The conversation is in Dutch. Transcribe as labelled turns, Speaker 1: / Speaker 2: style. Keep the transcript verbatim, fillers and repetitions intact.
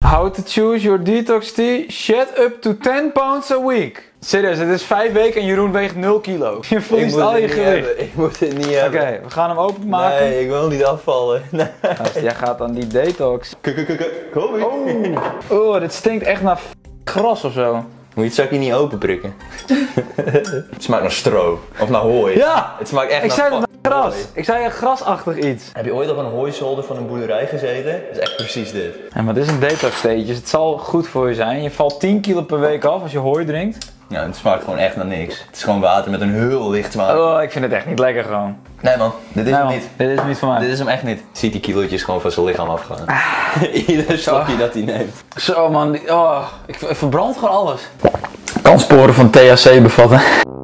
Speaker 1: How to choose your detox tea. Shed up to ten pounds a week. Serieus, het is vijf weken en Jeroen weegt nul kilo. Je verliest al je gewicht.
Speaker 2: Ik moet het niet hebben.
Speaker 1: Oké, okay, we gaan hem openmaken.
Speaker 2: Nee, ik wil niet afvallen. Nee.
Speaker 1: Als jij gaat aan die detox.
Speaker 2: Kom
Speaker 1: Oh, oh, dit stinkt echt naar gras of zo.
Speaker 2: Moet je het zakje niet openprikken? Het smaakt naar stro. Of naar hooi.
Speaker 1: Ja!
Speaker 2: Het smaakt echt
Speaker 1: ik
Speaker 2: naar
Speaker 1: zei het naar gras.
Speaker 2: hooi.
Speaker 1: Ik zei een grasachtig iets.
Speaker 2: Heb je ooit op een hooizolder van een boerderij gezeten? Dat is echt precies dit.
Speaker 1: Ja, maar dit is een detox theetje, dus het zal goed voor je zijn. Je valt tien kilo per week af als je hooi drinkt.
Speaker 2: Ja, het smaakt gewoon echt naar niks. Het is gewoon water met een heel licht smaak.
Speaker 1: Oh, ik vind het echt niet lekker gewoon.
Speaker 2: Nee man, dit is
Speaker 1: Nee,
Speaker 2: hem
Speaker 1: man,
Speaker 2: niet.
Speaker 1: Dit is niet voor mij.
Speaker 2: Dit is hem echt niet. Ziet die kilootjes gewoon van zijn lichaam afgaan. Ieder slokje
Speaker 1: Oh.
Speaker 2: dat hij neemt.
Speaker 1: Zo man, die, oh, ik, ik verbrand gewoon alles. Kan sporen van T H C bevatten.